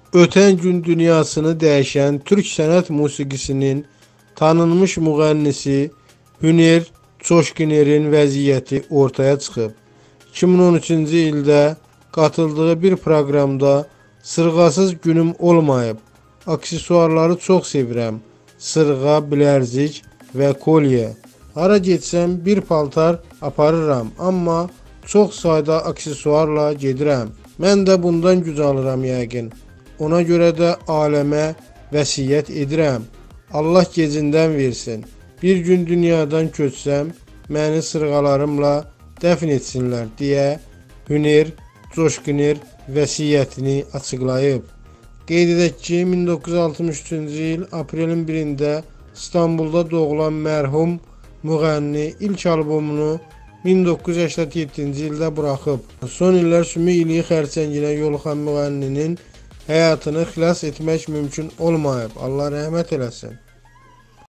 Ötən gün dünyasını dəyişən türk sənət musiqisinin tanınmış müğənnisi Hünər Coşkinerin vəziyyəti ortaya çıxıb. 2013-cü ildə qatıldığı bir proqramda "Sırğasız günüm olmayıb, aksesuarları çox sevirəm, sırğa, bilərzik və kolye. Hara getsəm bir paltar aparıram, amma çox sayda aksesuarla gedirəm. Mən də bundan güc alıram yəqin. Ona görə də aləmə vəsiyyət edirəm. Allah gecindən versin. Bir gün dünyadan köçsəm, məni sırğalarımla dəfn etsinlər" deyə Hünər Coşkiner vəsiyyətini açıqlayıb. Qeyd edək ki, 1963-cü il aprelin 1-də İstanbulda doğulan mərhum müğənni ilk albomunu 1987-ci ildə buraxıb. Son illər sümük iliyi xərçənginə yoluxan müğənninin həyatını xilas etmək mümkün olmayıb. Allah rəhmət eləsin.